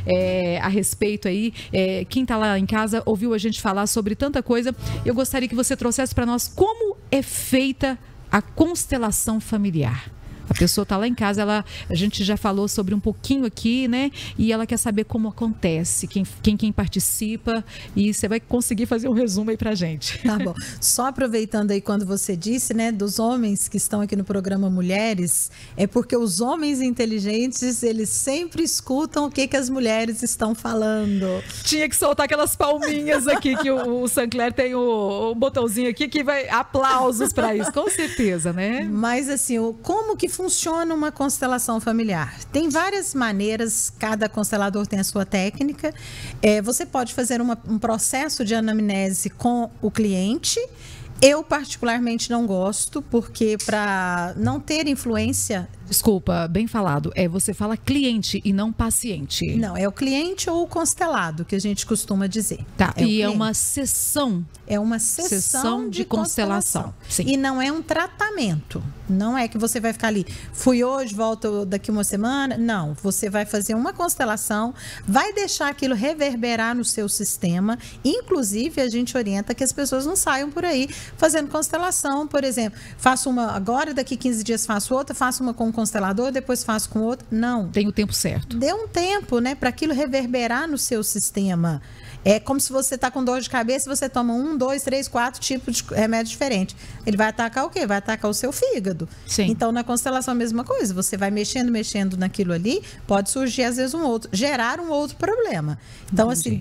a respeito aí. Quem está lá em casa ouviu a gente falar sobre tanta coisa. Eu gostaria que você trouxesse para nós como é feita a constelação familiar. A pessoa está lá em casa, a gente já falou sobre um pouquinho aqui, né? E ela quer saber como acontece, quem participa. E você vai conseguir fazer um resumo aí pra gente. Tá bom. Só aproveitando aí quando você disse, né, dos homens que estão aqui no programa Mulheres, é porque os homens inteligentes, eles sempre escutam o que as mulheres estão falando. Tinha que soltar aquelas palminhas aqui, que o Sancler tem o botãozinho aqui que vai aplausos para isso, com certeza, né? Mas assim, como que funciona uma constelação familiar? Tem várias maneiras, cada constelador tem a sua técnica. Você pode fazer um processo de anamnese com o cliente. Eu particularmente não gosto, porque para não ter influência... Desculpa, bem falado. Você fala cliente e não paciente. Não, é o cliente ou o constelado, que a gente costuma dizer. Tá, é uma sessão. É uma sessão de constelação. Sim. E não é um tratamento. Não é que você vai ficar ali, fui hoje, volto daqui uma semana. Não, você vai fazer uma constelação, vai deixar aquilo reverberar no seu sistema. Inclusive, a gente orienta que as pessoas não saiam por aí fazendo constelação. Por exemplo, faço uma agora, daqui 15 dias faço outra, faço uma com um constelador, depois faço com outro. Não. Tem o tempo certo. Dê um tempo, né, para aquilo reverberar no seu sistema. É como se você está com dor de cabeça e você toma 1, 2, 3, 4 tipos de remédio diferente. Ele vai atacar o quê? Vai atacar o seu fígado. Sim. Então, na constelação, a mesma coisa. Você vai mexendo naquilo ali, pode surgir, às vezes, gerar um outro problema. Então, assim,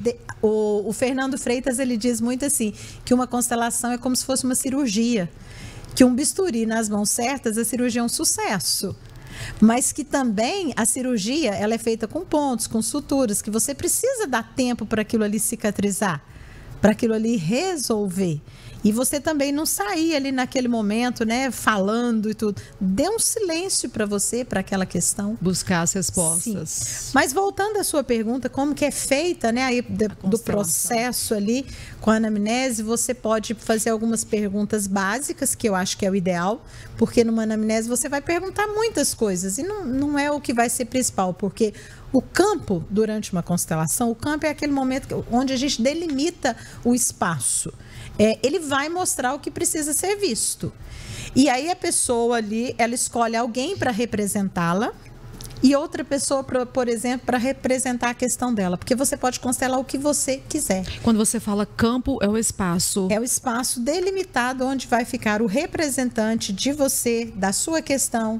o Fernando Freitas, ele diz muito assim, que uma constelação é como se fosse uma cirurgia. Que um bisturi nas mãos certas, a cirurgia é um sucesso. Mas que também a cirurgia, ela é feita com pontos, com suturas, que você precisa dar tempo para aquilo ali cicatrizar, para aquilo ali resolver. E você também não sair ali naquele momento, né, falando e tudo. Dê um silêncio para você, para aquela questão. Buscar as respostas. Sim. Mas voltando à sua pergunta, como que é feita, né, aí do processo ali com a anamnese, você pode fazer algumas perguntas básicas, que eu acho que é o ideal, porque numa anamnese você vai perguntar muitas coisas e não é o que vai ser principal, porque o campo, durante uma constelação, o campo é aquele momento onde a gente delimita o espaço. Ele vai mostrar o que precisa ser visto. E aí a pessoa ali, ela escolhe alguém para representá-la e outra pessoa, por exemplo, para representar a questão dela. Porque você pode constelar o que você quiser. Quando você fala campo, é o espaço. É o espaço delimitado onde vai ficar o representante de você, da sua questão.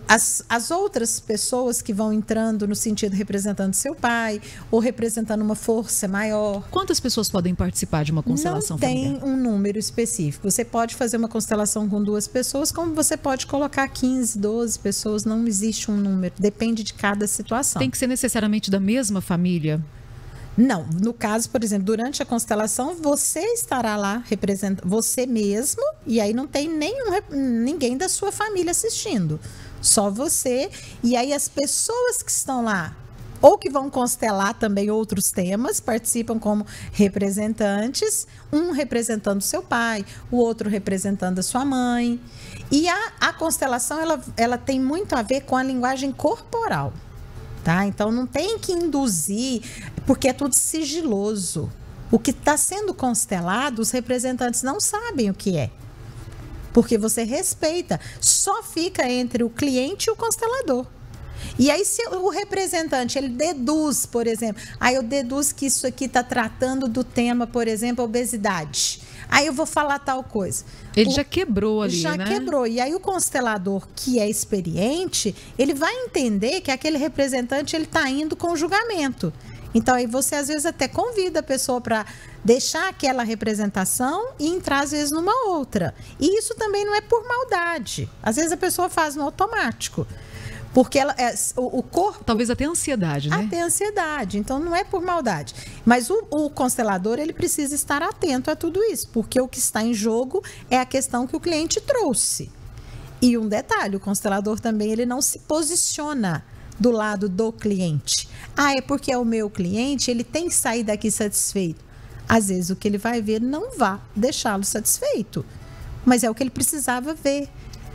As outras pessoas que vão entrando no sentido representando seu pai ou representando uma força maior. Quantas pessoas podem participar de uma constelação familiar? Não tem um número específico. Você pode fazer uma constelação com 2 pessoas, como você pode colocar 15, 12 pessoas. Não existe um número. Depende de cada situação. Tem que ser necessariamente da mesma família? Não, no caso, por exemplo, durante a constelação, você estará lá representando você mesmo, e aí não tem ninguém da sua família assistindo, só você. E aí as pessoas que estão lá, ou que vão constelar também outros temas, participam como representantes, um representando seu pai, o outro representando a sua mãe. E a constelação, ela tem muito a ver com a linguagem corporal. Tá? Então não tem que induzir, porque é tudo sigiloso. O que está sendo constelado, os representantes não sabem o que é. Porque você respeita, só fica entre o cliente e o constelador. E aí, se o representante, ele deduz, por exemplo, aí eu deduzo que isso aqui está tratando do tema, por exemplo, obesidade. Aí eu vou falar tal coisa. Ele já quebrou ali, né? Já quebrou. E aí o constelador, que é experiente, ele vai entender que aquele representante, ele está indo com julgamento. Então, aí você, às vezes, até convida a pessoa para deixar aquela representação e entrar, às vezes, numa outra. E isso também não é por maldade. Às vezes, a pessoa faz no automático. Porque o corpo... Talvez até ansiedade, né? Até ansiedade. Então, não é por maldade. Mas o constelador, ele precisa estar atento a tudo isso. Porque o que está em jogo é a questão que o cliente trouxe. E um detalhe, o constelador também, ele não se posiciona do lado do cliente. É porque é o meu cliente, ele tem que sair daqui satisfeito. Às vezes, o que ele vai ver não vai deixá-lo satisfeito. Mas é o que ele precisava ver.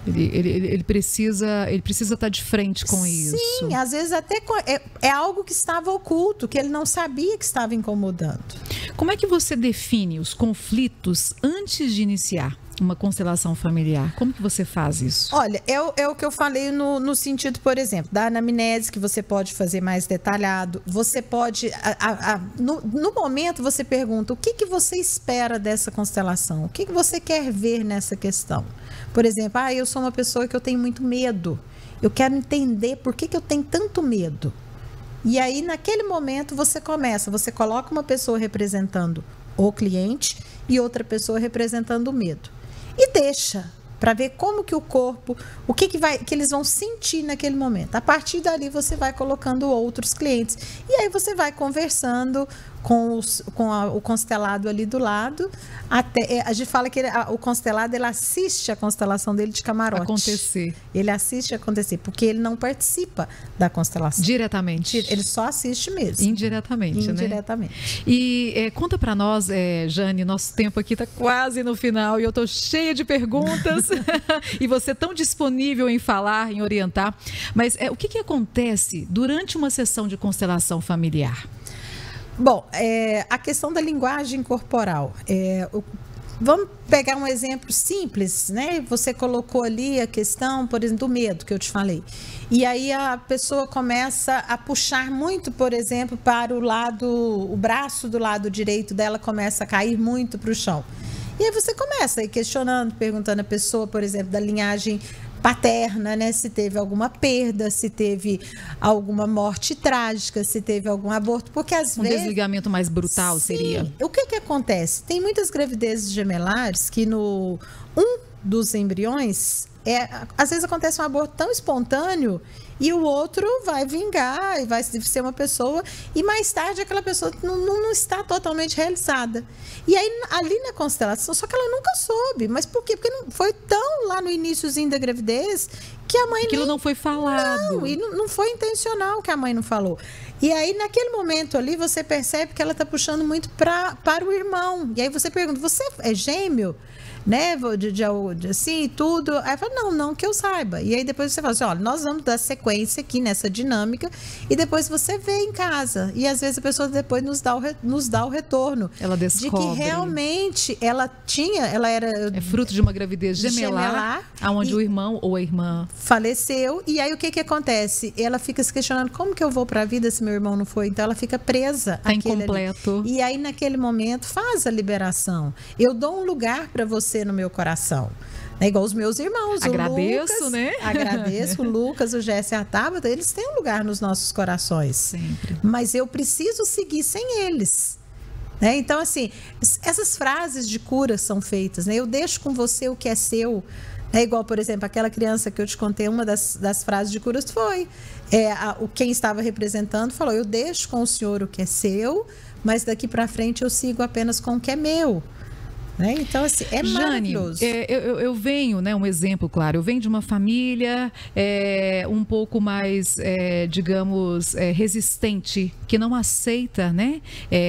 Ele precisa estar de frente com isso. Sim, às vezes até é algo que estava oculto, que ele não sabia que estava incomodando. Como é que você define os conflitos antes de iniciar uma constelação familiar? Como que você faz isso? Olha, é o que eu falei no sentido, por exemplo, da anamnese, que você pode fazer mais detalhado. Você pode, no momento, você pergunta o que você espera dessa constelação? O que você quer ver nessa questão? Por exemplo, eu sou uma pessoa que eu tenho muito medo. Eu quero entender por que eu tenho tanto medo. E aí, naquele momento, você coloca uma pessoa representando o cliente e outra pessoa representando o medo. E deixa para ver como que o corpo, o que eles vão sentir naquele momento. A partir dali, você vai colocando outros clientes. E aí, você vai conversando com o constelado ali do lado. A gente fala que o constelado, ele assiste a constelação dele de camarote. Acontecer. Ele assiste acontecer, porque ele não participa da constelação. Diretamente. Ele só assiste mesmo. Indiretamente, né? E conta para nós, Jane, nosso tempo aqui está quase no final e eu estou cheia de perguntas e você tão disponível em falar, em orientar. Mas o que acontece durante uma sessão de constelação familiar? Bom, a questão da linguagem corporal. Vamos pegar um exemplo simples, né? Você colocou ali a questão, por exemplo, do medo que eu te falei. E aí a pessoa começa a puxar muito, por exemplo, para o braço do lado direito dela começa a cair muito para o chão. E aí você começa aí questionando, perguntando a pessoa, por exemplo, da linhagem paterna, né? Se teve alguma perda, se teve alguma morte trágica, se teve algum aborto, porque às vezes... Um desligamento mais brutal, sim, seria? O que acontece? Tem muitas gravidezes gemelares que um dos embriões, às vezes acontece um aborto tão espontâneo e o outro vai vingar e vai ser uma pessoa e mais tarde aquela pessoa não está totalmente realizada. E aí ali na constelação, só que ela nunca soube. Mas por quê? Porque não foi tão lá no iníciozinho da gravidez que a mãe Aquilo não foi falado. Não, e não foi intencional que a mãe não falou. E aí naquele momento ali você percebe que ela está puxando muito para o irmão. E aí você pergunta, você é gêmeo? Né, assim e tudo. Aí fala, não que eu saiba. E aí depois você fala assim, olha, nós vamos dar sequência aqui nessa dinâmica e depois você vê em casa. E às vezes a pessoa depois nos dá o retorno. Ela descobre. De que realmente ela era... É fruto de uma gravidez gemelar onde o irmão ou a irmã faleceu. E aí o que acontece? Ela fica se questionando, como que eu vou para a vida se meu irmão não foi? Então ela fica presa. Tá incompleto. E aí naquele momento faz a liberação. Eu dou um lugar para você no meu coração, né? Igual os meus irmãos. Agradeço, o Lucas, né? Agradeço, o Lucas, o Jesse e a Tabata, eles têm um lugar nos nossos corações. Sempre. Mas eu preciso seguir sem eles. Né? Então, assim, essas frases de cura são feitas, né? Eu deixo com você o que é seu. É igual, por exemplo, aquela criança que eu te contei, uma das frases de cura foi quem estava representando falou, eu deixo com o senhor o que é seu, mas daqui para frente eu sigo apenas com o que é meu. Né? Então, assim, é maravilhoso. Jane, eu venho, né, um exemplo, claro, eu venho de uma família um pouco mais, digamos, resistente, que não aceita, né,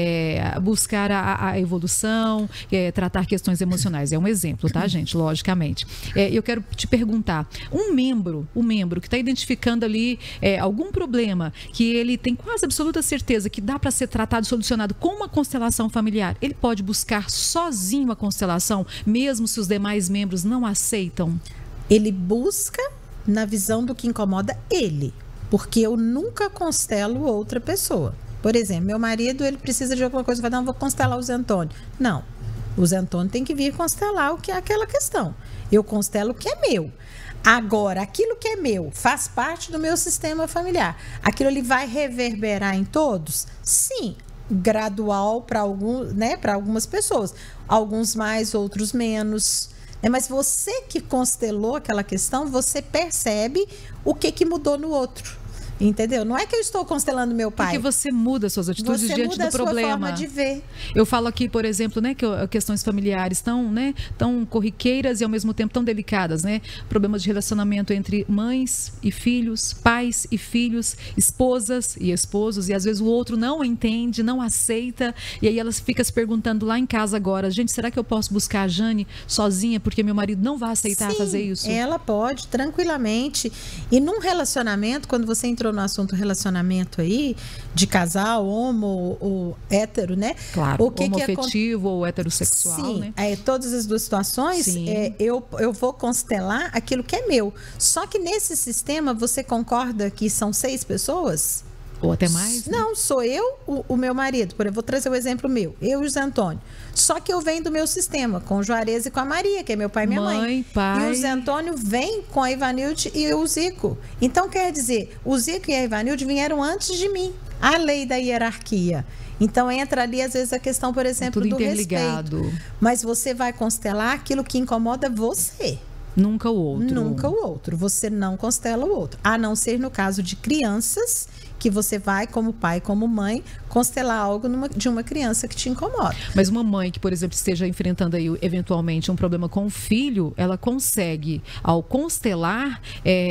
buscar a evolução, tratar questões emocionais. É um exemplo, tá, gente? Logicamente. Eu quero te perguntar, um membro que está identificando ali algum problema, que ele tem quase absoluta certeza que dá para ser tratado, solucionado com uma constelação familiar, ele pode buscar sozinho a constelação, mesmo se os demais membros não aceitam? Ele busca na visão do que incomoda ele, porque eu nunca constelo outra pessoa. Por exemplo, meu marido, ele precisa de alguma coisa, vai dar, vou constelar o Zé Antônio. Não, o Zé Antônio tem que vir constelar o que é aquela questão. Eu constelo o que é meu. Agora, aquilo que é meu faz parte do meu sistema familiar. Aquilo ele vai reverberar em todos? Sim, gradual para algumas pessoas. Alguns mais, outros menos. Mas você que constelou aquela questão, você percebe o que mudou no outro. Entendeu? Não é que eu estou constelando meu pai. Porque você muda suas atitudes diante do problema. Você muda a sua forma de ver. Eu falo aqui, por exemplo, né, que questões familiares tão corriqueiras e ao mesmo tempo tão delicadas, né? Problemas de relacionamento entre mães e filhos, pais e filhos, esposas e esposos, e às vezes o outro não entende, não aceita, e aí ela fica se perguntando lá em casa agora, gente, será que eu posso buscar a Jane sozinha porque meu marido não vai aceitar fazer isso? Ela pode, tranquilamente. E num relacionamento, quando você entrou no assunto relacionamento aí, de casal, homo ou hétero, né? Claro, homoafetivo ou heterossexual, sim, né? Todas as duas situações, eu vou constelar aquilo que é meu. Só que nesse sistema, você concorda que são 6 pessoas? Ou até mais? Né? Não, sou eu, o meu marido. Por exemplo, vou trazer o exemplo meu. Eu e o Zé Antônio. Só que eu venho do meu sistema, com o Juarez e com a Maria, que é meu pai e minha mãe. Pai. E o Zé Antônio vem com a Ivanilde e o Zico. Então, quer dizer, o Zico e a Ivanilde vieram antes de mim. A lei da hierarquia. Então, entra ali, às vezes, a questão, por exemplo, do respeito. Mas você vai constelar aquilo que incomoda você. Nunca o outro. Nunca o outro. Você não constela o outro. A não ser no caso de crianças, que você vai, como pai, como mãe, constelar algo de uma criança que te incomoda. Mas uma mãe que, por exemplo, esteja enfrentando aí, eventualmente, um problema com o filho, ela consegue, ao constelar,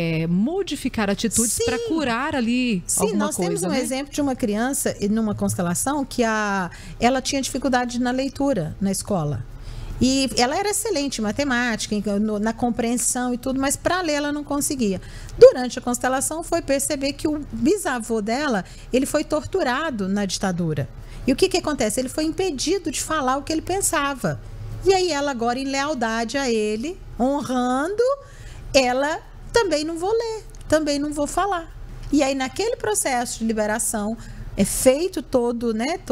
modificar atitudes para curar ali alguma coisa. Sim, nós temos um exemplo de uma criança, numa constelação, que ela tinha dificuldade na leitura na escola. E ela era excelente em matemática, na compreensão e tudo, mas para ler ela não conseguia. Durante a constelação foi perceber que o bisavô dela, ele foi torturado na ditadura. E o que acontece? Ele foi impedido de falar o que ele pensava. E aí ela agora, em lealdade a ele, honrando, ela também não vou ler, também não vou falar. E aí naquele processo de liberação, é feito todas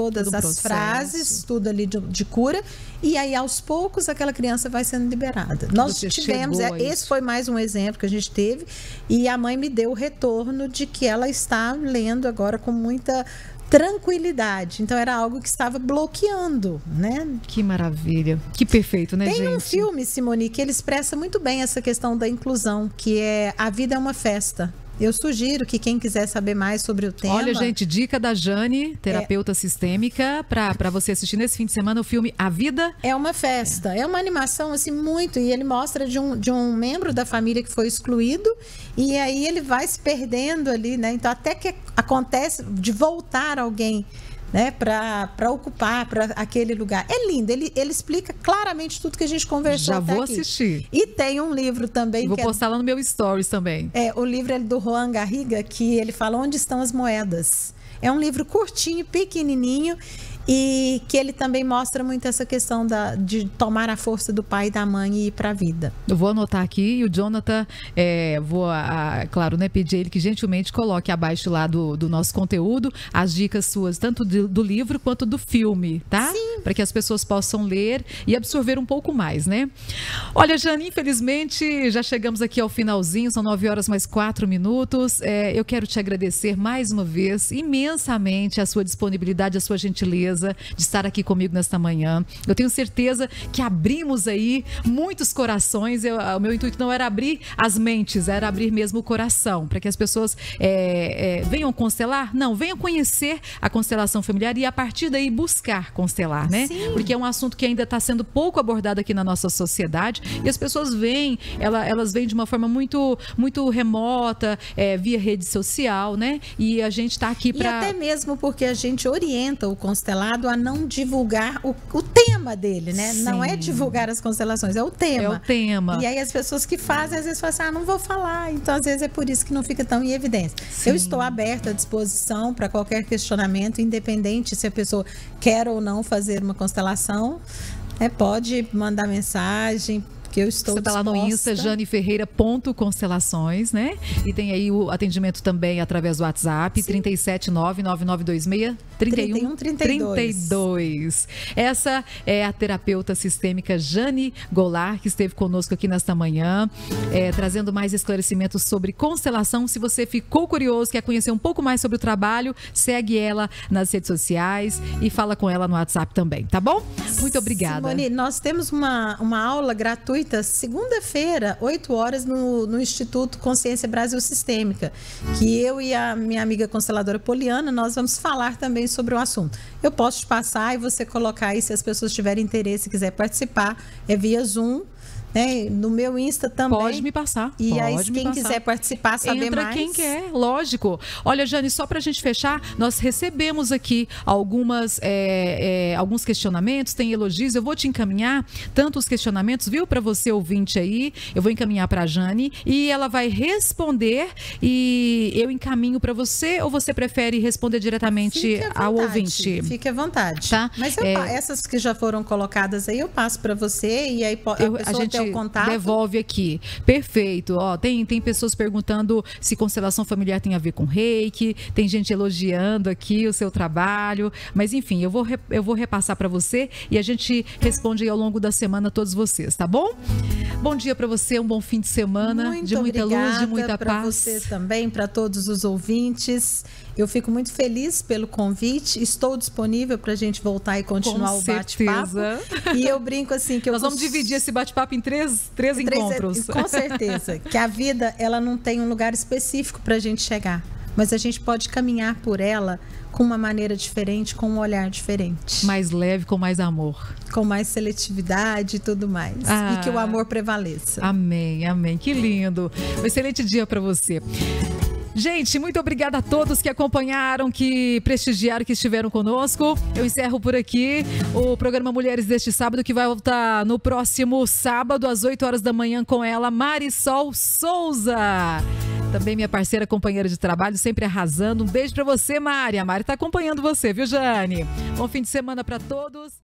as frases, tudo ali de cura, e aí aos poucos aquela criança vai sendo liberada. Nós tivemos, esse foi mais um exemplo que a gente teve, e a mãe me deu o retorno de que ela está lendo agora com muita tranquilidade. Então era algo que estava bloqueando, né? Que maravilha. Que perfeito, né, gente? Tem um filme, Simone, que ele expressa muito bem essa questão da inclusão, que é A Vida é uma Festa. Eu sugiro que quem quiser saber mais sobre o tema... Olha, gente, dica da Jane, terapeuta sistêmica, para você assistir nesse fim de semana o filme A Vida é uma Festa. É uma animação, assim, muito... E ele mostra de um membro da família que foi excluído, e aí ele vai se perdendo ali, né? Então, até que acontece de voltar alguém, né, para ocupar para aquele lugar. É lindo, ele explica claramente tudo que a gente conversou. Já vou assistir. E tem um livro também. Vou postar lá no meu stories também. O livro é do Juan Garriga, que ele fala Onde Estão as Moedas. É um livro curtinho, pequenininho, e que ele também mostra muito essa questão de tomar a força do pai e da mãe e ir para a vida. Eu vou anotar aqui, e o Jonathan, claro, né, pedir ele que gentilmente coloque abaixo lá do nosso conteúdo as dicas suas, tanto do livro quanto do filme, tá? Sim. Para que as pessoas possam ler e absorver um pouco mais, né? Olha, Jane, infelizmente já chegamos aqui ao finalzinho, são 9h mais 4 minutos. Eu quero te agradecer mais uma vez imensamente a sua disponibilidade, a sua gentileza, gentileza de estar aqui comigo nesta manhã. Eu tenho certeza que abrimos aí muitos corações. O meu intuito não era abrir as mentes, era abrir mesmo o coração, para que as pessoas venham constelar? Não, venham conhecer a constelação familiar e a partir daí buscar constelar, né? Sim. Porque é um assunto que ainda está sendo pouco abordado aqui na nossa sociedade e as pessoas vêm, elas vêm de uma forma muito, muito remota, via rede social, né? E a gente está aqui para... E até mesmo porque a gente orienta o constelado a não divulgar o tema dele, né? Sim. Não é divulgar as constelações, é o tema. É o tema. E aí as pessoas que fazem, às vezes falam assim, não vou falar. Então, às vezes é por isso que não fica tão em evidência. Sim. Eu estou aberta à disposição para qualquer questionamento, independente se a pessoa quer ou não fazer uma constelação. Pode mandar mensagem, que eu estou disposta. Você está lá no Insta, janeferreira.constelações, né? E tem aí o atendimento também através do WhatsApp, 379-9926-3132. Essa é a terapeuta sistêmica Jane Goulart, que esteve conosco aqui nesta manhã, trazendo mais esclarecimentos sobre constelação. Se você ficou curioso, quer conhecer um pouco mais sobre o trabalho, segue ela nas redes sociais e fala com ela no WhatsApp também, tá bom? Muito obrigada. Simone, nós temos uma aula gratuita segunda-feira, 8 horas, no Instituto Consciência Brasil Sistêmica, que eu e a minha amiga consteladora Poliana, nós vamos falar também sobre o assunto. Eu posso te passar e você colocar aí, se as pessoas tiverem interesse e quiser participar, via Zoom. No meu Insta também. Pode me passar. E pode aí, quem quiser participar, saber Entra mais. Quem quer, lógico. Olha, Jane, só pra gente fechar, nós recebemos aqui alguns questionamentos, tem elogios. Eu vou te encaminhar tanto os questionamentos, viu, para você ouvinte aí. Eu vou encaminhar pra Jane e ela vai responder e eu encaminho para você, ou você prefere responder diretamente ao ouvinte? Fique à vontade. Tá? Mas essas que já foram colocadas aí, eu passo para você e aí a gente contato. Devolve aqui. Perfeito. Tem pessoas perguntando se constelação familiar tem a ver com reiki, tem gente elogiando aqui o seu trabalho, mas enfim, eu vou repassar para você e a gente responde aí ao longo da semana a todos vocês, tá bom? Bom dia para você, um bom fim de semana, de muita luz, de muita paz. Para você também, para todos os ouvintes. Eu fico muito feliz pelo convite, estou disponível para a gente voltar e continuar o bate-papo. E eu brinco assim que nós vamos dividir esse bate-papo em três encontros. Com certeza, que a vida ela não tem um lugar específico para a gente chegar, mas a gente pode caminhar por ela com uma maneira diferente, com um olhar diferente. Mais leve, com mais amor. Com mais seletividade e tudo mais. E que o amor prevaleça. Amém, amém. Que lindo. Um excelente dia para você. Gente, muito obrigada a todos que acompanharam, que prestigiaram, que estiveram conosco. Eu encerro por aqui o programa Mulheres deste sábado, que vai voltar no próximo sábado, às 8 horas da manhã, com ela, Marisol Souza. Também minha parceira, companheira de trabalho, sempre arrasando. Um beijo pra você, Mari. A Mari tá acompanhando você, viu, Jane? Bom fim de semana pra todos.